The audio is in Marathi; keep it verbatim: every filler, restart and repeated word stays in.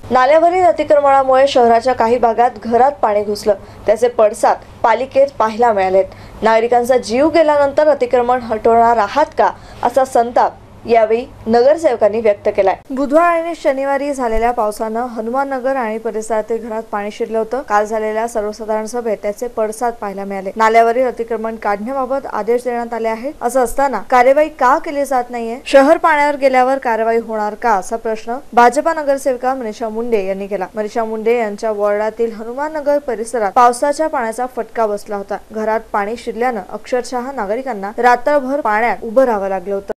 नाल्यावरील अतिक्रमणामुळे शहराच्या काही भागात घरात पाणी घुसलं, त्याचे पडसाद पालिकेत पाहायला मिळालेत। नागरिकांचा जीव गेल्यानंतर अतिक्रमण हटवणार आहात का, असा संताप यावेळी नगरसेवकांनी व्यक्त केलाय। बुधवार आणि शनिवारी झालेल्या पावसानं हनुमाननगर आणि परिसरातील घरात पाणी शिरलं होतं। काल झालेल्या सर्वसाधारण सभेत त्याचे पडसाद पाहायला मिळाले। नाल्यावरील अतिक्रमण काढण्याबाबत आदेश देण्यात आले आहेत। असं असताना कार्यवाही का केली जात नाहीये? शहर पाण्यावर गेल्यावर कार्यवाही होणार का, असा प्रश्न भाजपा नगरसेविका मनीषा मुंडे यांनी केला। मनीषा मुंडे यांच्या वॉर्डातील हनुमाननगर परिसरात पावसाच्या पाण्याचा फटका बसला होता। घरात पाणी शिरल्यानं अक्षरशः नागरिकांना रात्रभर पाण्यात उभं राहावं लागलं होतं।